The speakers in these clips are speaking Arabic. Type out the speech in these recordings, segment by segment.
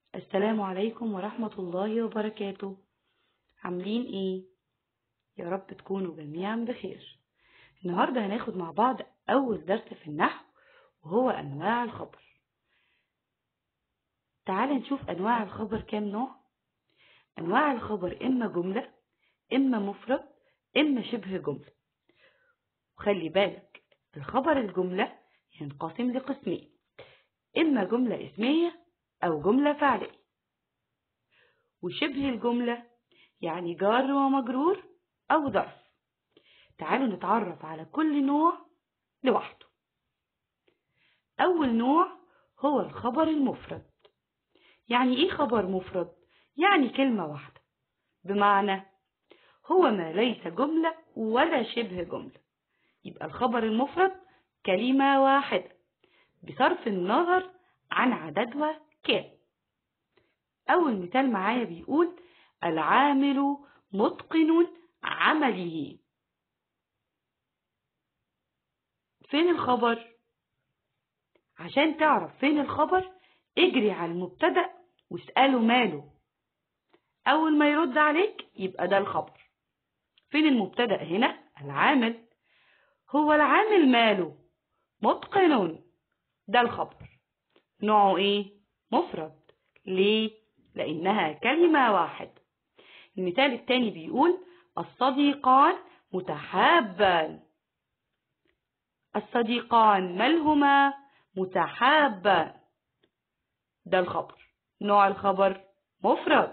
السلام عليكم ورحمة الله وبركاته. عاملين ايه؟ يا رب تكونوا جميعا بخير. النهاردة هناخد مع بعض أول درس في النحو، وهو أنواع الخبر. تعال نشوف أنواع الخبر كام نوع. أنواع الخبر إما جملة، إما مفرد، إما شبه جملة. وخلي بالك، الخبر الجملة ينقسم لقسمين: إما جملة اسمية أو جملة فعلية. وشبه الجملة يعني جار ومجرور أو ظرف. تعالوا نتعرف على كل نوع لوحده. أول نوع هو الخبر المفرد. يعني إيه خبر مفرد؟ يعني كلمة واحدة، بمعنى هو ما ليس جملة ولا شبه جملة. يبقى الخبر المفرد كلمة واحدة بصرف النظر عن عددها كام. أول مثال معايا بيقول: العامل متقن عمله. فين الخبر؟ عشان تعرف فين الخبر اجري على المبتدأ واسأله ماله. أول ما يرد عليك يبقى ده الخبر. فين المبتدأ هنا؟ العامل. هو العامل ماله؟ متقن. ده الخبر. نوعه ايه؟ مفرد. ليه؟ لأنها كلمة واحدة. المثال التاني بيقول: الصديقان متحابان. الصديقان مالهما؟ متحابان. ده الخبر. نوع الخبر مفرد.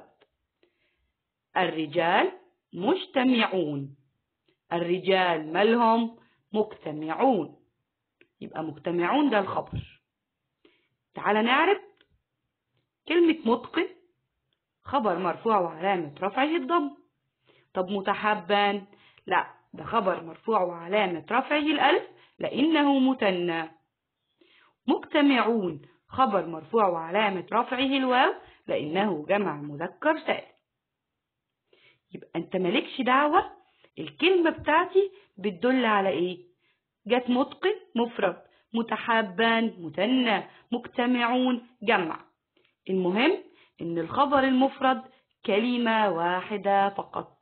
الرجال مجتمعون. الرجال مالهم؟ مجتمعون. يبقى مجتمعون ده الخبر. تعال نعرف. كلمة متقن خبر مرفوع وعلامة رفعه الضم. طب متحبان؟ لا، ده خبر مرفوع وعلامة رفعه الألف لأنه مثنى. مجتمعون خبر مرفوع وعلامة رفعه الواو لأنه جمع مذكر سالم. يبقى أنت مالكش دعوة الكلمة بتاعتي بتدل على إيه. جت متقن مفرد، متحابان مثنى، مجتمعون جمع. المهم إن الخبر المفرد كلمة واحدة فقط.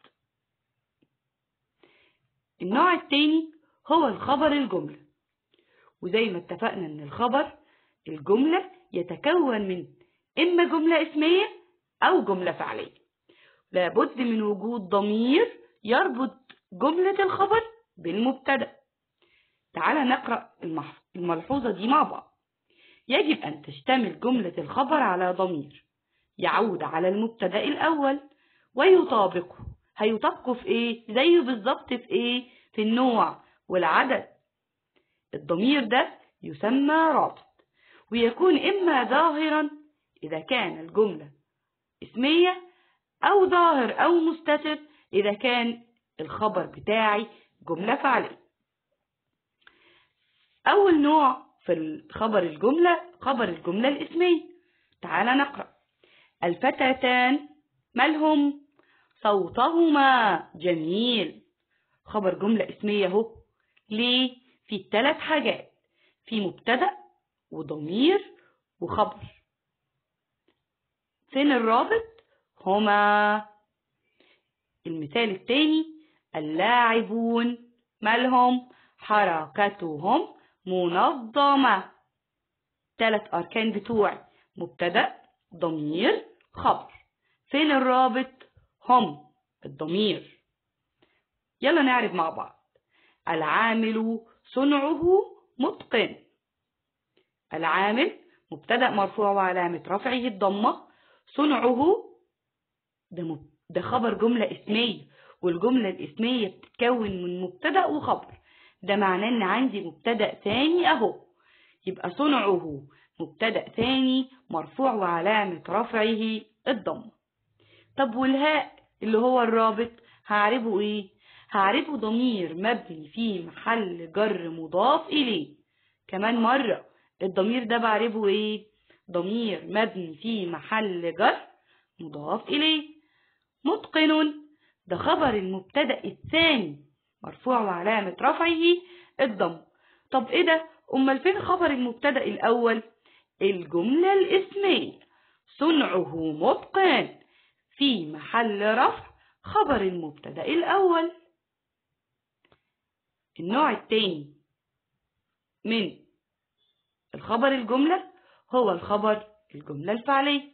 النوع الثاني هو الخبر الجملة. وزي ما اتفقنا إن الخبر الجملة يتكون من إما جملة اسمية أو جملة فعلية. لابد من وجود ضمير يربط جملة الخبر بالمبتدأ. تعال نقرأ الملحوظة دي مع بعض. يجب أن تشتمل جملة الخبر على ضمير يعود على المبتدأ الأول ويطابقه. هيطابقه في إيه؟ زيه بالظبط في إيه؟ في النوع والعدد. الضمير ده يسمى رابط، ويكون إما ظاهرا إذا كان الجملة اسمية، أو ظاهر أو مستتر إذا كان الخبر بتاعي جملة فعلية. أول نوع في الخبر الجملة خبر الجملة الاسمية. تعال نقرأ. الفتاتان مالهم؟ صوتهما جميل. خبر جملة اسمية اهو. ليه؟ في 3 حاجات: في مبتدأ وضمير وخبر. فين الرابط؟ هما. المثال الثاني: اللاعبون مالهم؟ حركتهم منظمة. 3 أركان بتوعي: مبتدأ، ضمير، خبر. فين الرابط؟ هم، الضمير. يلا نعرف مع بعض. العامل صنعه متقن. العامل مبتدأ مرفوع وعلامة رفعه الضمة. صنعه ده خبر جملة اسمية، والجملة الاسمية بتتكون من مبتدأ وخبر. ده معناه ان عندي مبتدأ ثاني اهو. يبقى صنعه مبتدأ ثاني مرفوع وعلامة رفعه الضمة. طب والهاء اللي هو الرابط هعرفه ايه؟ هعرفه ضمير مبني في محل جر مضاف اليه. كمان مرة، الضمير ده بعرفه ايه؟ ضمير مبني في محل جر مضاف اليه. متقن ده خبر المبتدأ الثاني مرفوع وعلامة رفعه الضم. طب ايه ده؟ امال فين خبر المبتدأ الاول؟ الجملة الاسمية صنعه متقن في محل رفع خبر المبتدأ الأول. النوع الثاني من الخبر الجملة هو الخبر الجملة الفعلية.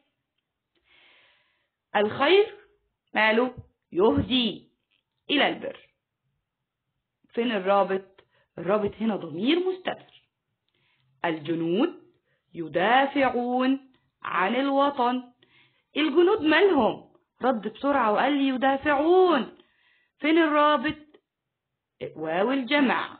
الخير ماله يهدي إلى البر. فين الرابط؟ الرابط هنا ضمير مستتر. الجنود يدافعون عن الوطن. الجنود مالهم؟ رد بسرعة وقال لي يدافعون. فين الرابط؟ واو الجمع.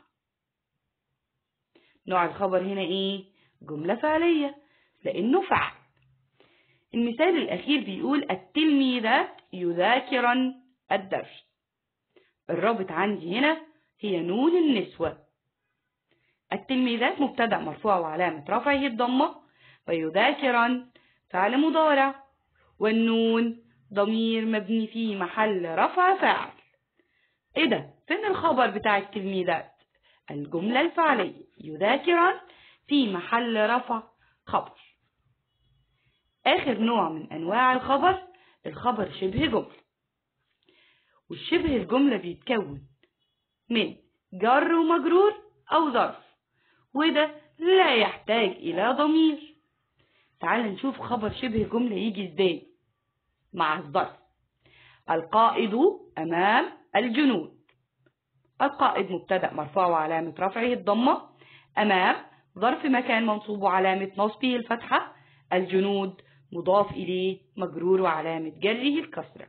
نوع الخبر هنا ايه؟ جملة فعلية لأنه فعل. المثال الأخير بيقول التلميذات يذاكرن الدرس. الرابط عندي هنا هي نون النسوة. التلميذات مبتدأ مرفوع وعلامة رفعه الضمة، ويذاكرن فعل مضارع، والنون ضمير مبني في محل رفع فاعل. ايه ده؟ فين الخبر بتاع التلميذات؟ الجملة الفعلية يذاكرن في محل رفع خبر. آخر نوع من أنواع الخبر الخبر شبه جملة. والشبه الجملة بيتكون من جر ومجرور أو ظرف، وده لا يحتاج إلى ضمير. تعال نشوف خبر شبه جملة يجي ازاي مع الظرف. القائد أمام الجنود. القائد مبتدأ مرفوع وعلامة رفعه الضمة، أمام ظرف مكان منصوب وعلامة نصبه الفتحة، الجنود مضاف إليه مجرور وعلامة جره الكسرة.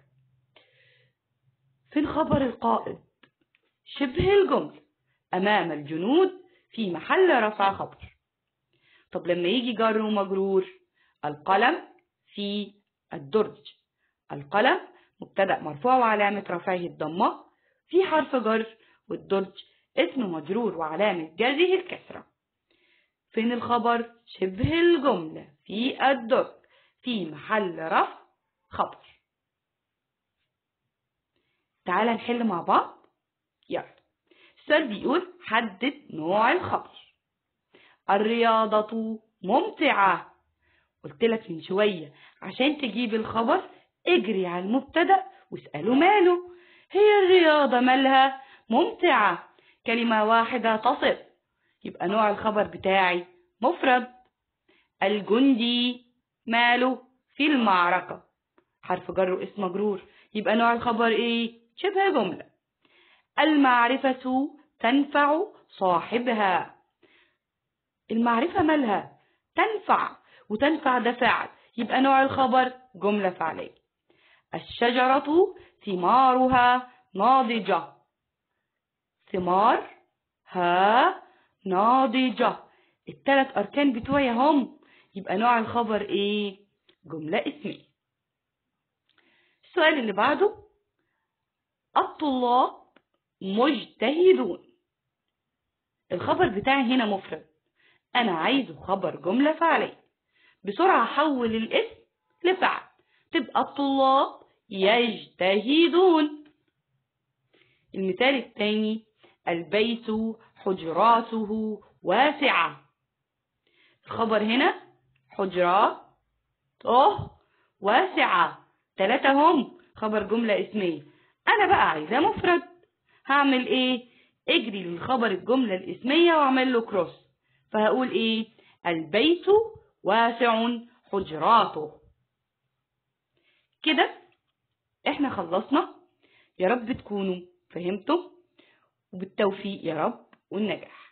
فين خبر القائد؟ شبه الجملة أمام الجنود في محل رفع خبر. طب لما يجي جر ومجرور، القلم في الدرج. القلم مبتدأ مرفوع وعلامة رفعه الضمة، في حرف جر، والدرج اسم مجرور وعلامة جره الكسرة. فين الخبر؟ شبه الجملة في الدرج في محل رفع خبر. تعال نحل مع بعض. يلا. السؤال بيقول حدد نوع الخبر. الرياضة ممتعة. قلت لك من شوية عشان تجيب الخبر اجري على المبتدأ واسأله ماله. هي الرياضة مالها؟ ممتعة. كلمة واحدة تصف، يبقى نوع الخبر بتاعي مفرد. الجندي ماله؟ في المعركة. حرف جر واسم مجرور، يبقى نوع الخبر ايه؟ شبه جملة. المعرفة تنفع صاحبها. المعرفة مالها؟ تنفع، وتنفع ده فعل، يبقى نوع الخبر جملة فعلية. الشجرة ثمارها ناضجة. ثمارها ناضجة. الثلاث أركان بتوعي هم، يبقى نوع الخبر ايه؟ جملة اسمية. السؤال اللي بعده، الطلاب مجتهدون. الخبر بتاعي هنا مفرد، أنا عايزه خبر جملة فعلية. بسرعة حول الاسم لفعل، تبقى الطلاب يجتهدون. المثال الثاني، البيت حجراته واسعة. الخبر هنا حجراته واسعة، 3 هم، خبر جملة اسمية. أنا بقى عايزاه مفرد، هعمل إيه؟ اجري للخبر الجملة الاسمية واعمل له كروس، فهقول إيه؟ البيت واسع حجراته. كده احنا خلصنا. يا رب تكونوا فهمتم، وبالتوفيق يا رب والنجاح.